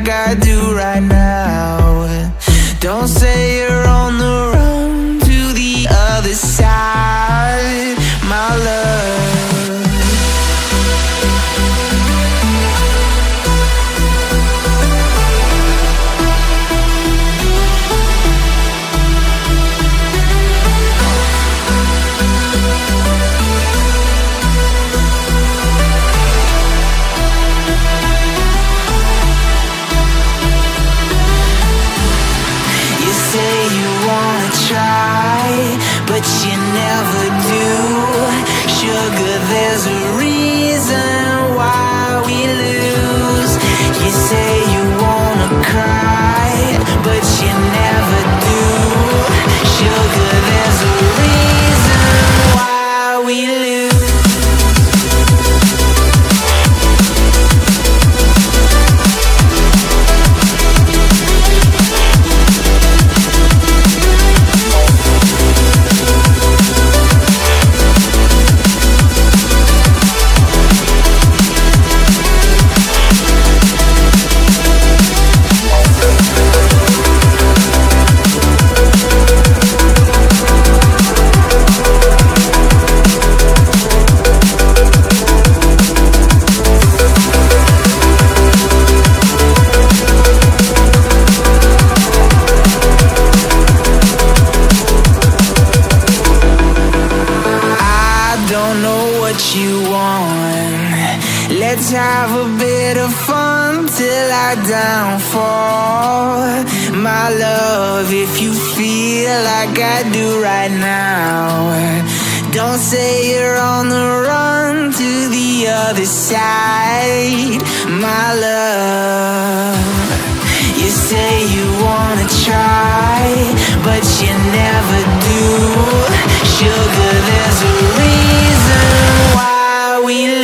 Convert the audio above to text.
like I do right now. Don't say you're on the run to the other side, my love. But you never do. Sugar, there's a reason why we lose. You say you wanna cry, but you never do. Sugar, there's a reason why we lose. You want. Let's have a bit of fun till I downfall, my love. If you feel like I do right now, don't say you're on the run to the other side, my love. You say you wanna try, but you never do. Sugar, there's a reason why we